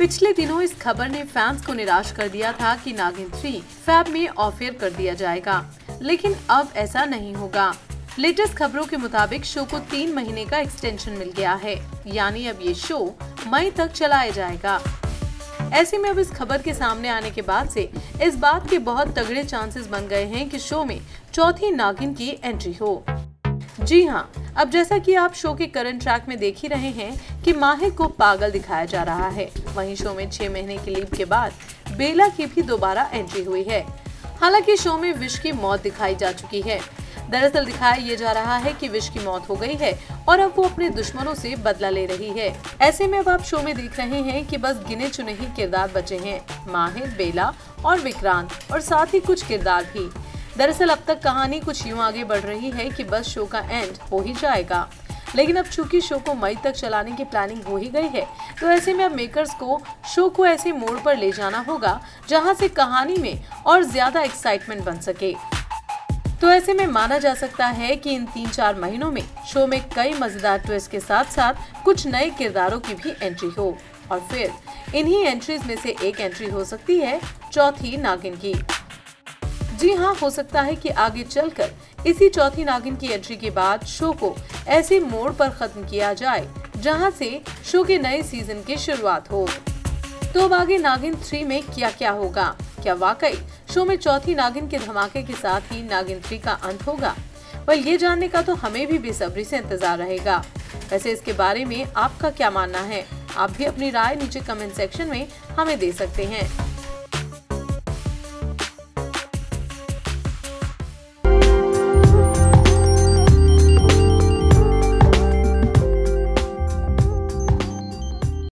पिछले दिनों इस खबर ने फैंस को निराश कर दिया था कि नागिन 3 फैब में ऑफ एयर कर दिया जाएगा, लेकिन अब ऐसा नहीं होगा। लेटेस्ट खबरों के मुताबिक शो को 3 महीने का एक्सटेंशन मिल गया है, यानी अब ये शो मई तक चलाया जाएगा। ऐसे में अब इस खबर के सामने आने के बाद से इस बात के बहुत तगड़े चांसेस बन गए हैं कि शो में चौथी नागिन की एंट्री हो। जी हाँ, अब जैसा कि आप शो के करंट ट्रैक में देख ही रहे हैं कि माहिर को पागल दिखाया जा रहा है। वहीं शो में 6 महीने की लीव के बाद बेला की भी दोबारा एंट्री हुई है। हालांकि शो में विश की मौत दिखाई जा चुकी है। दरअसल दिखाया ये जा रहा है कि विश की मौत हो गई है और अब वो अपने दुश्मनों से बदला ले रही है। ऐसे में अब आप शो में देख रहे हैं कि बस गिने चुने ही किरदार बचे हैं, माहिर, बेला और विक्रांत, और साथ ही कुछ किरदार भी। दरअसल अब तक कहानी कुछ यूं आगे बढ़ रही है कि बस शो का एंड हो ही जाएगा, लेकिन अब चूंकि शो को मई तक चलाने की प्लानिंग हो ही गई है, तो ऐसे में अब मेकर्स को शो को ऐसे मोड़ पर ले जाना होगा जहां से कहानी में और ज्यादा एक्साइटमेंट बन सके। तो ऐसे में माना जा सकता है कि इन 3-4 महीनों में शो में कई मजेदार ट्विस्ट के साथ साथ कुछ नए किरदारों की भी एंट्री हो, और फिर इन्हीं एंट्रीज में से एक एंट्री हो सकती है चौथी नागिन की। जी हाँ, हो सकता है कि आगे चलकर इसी चौथी नागिन की एंट्री के बाद शो को ऐसे मोड़ पर खत्म किया जाए जहां से शो के नए सीजन की शुरुआत हो। तो अब आगे नागिन 3 में क्या क्या होगा? क्या वाकई शो में चौथी नागिन के धमाके के साथ ही नागिन 3 का अंत होगा? वह ये जानने का तो हमें भी बेसब्री से इंतजार रहेगा। वैसे इसके बारे में आपका क्या मानना है? आप भी अपनी राय नीचे कमेंट सेक्शन में हमें दे सकते हैं।